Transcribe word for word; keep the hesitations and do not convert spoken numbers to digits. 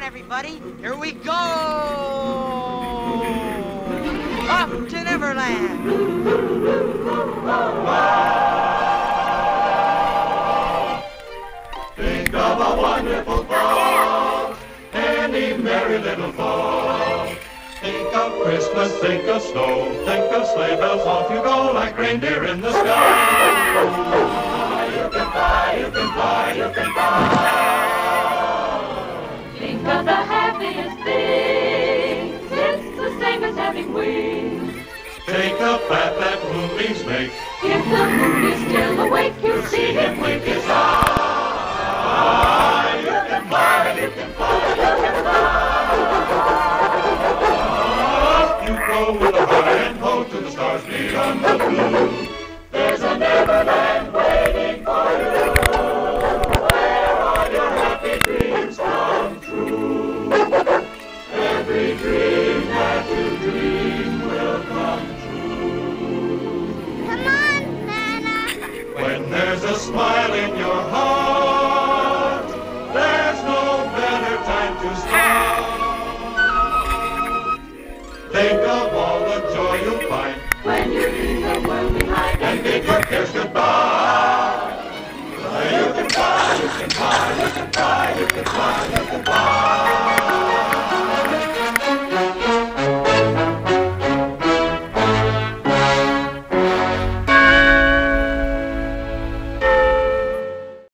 everybody. Here we go! Up to Neverland! Think of a wonderful fall, any merry little fall. Think of Christmas, think of snow, think of sleigh bells, off you go like reindeer in the sky. You can fly, you can fly, you can fly. Think of the happiest things, it's the same as having wings. Take the path that moonbeams make. If the moon is still awake, you'll see him wink his eye. You can fly, you can fly, you can fly. Up you go with a high and low to the stars beyond the blue. There's a Neverland waiting for you, where all your happy dreams come true. Every dream that you dream will come true. Come on, Nana. When there's a smile in your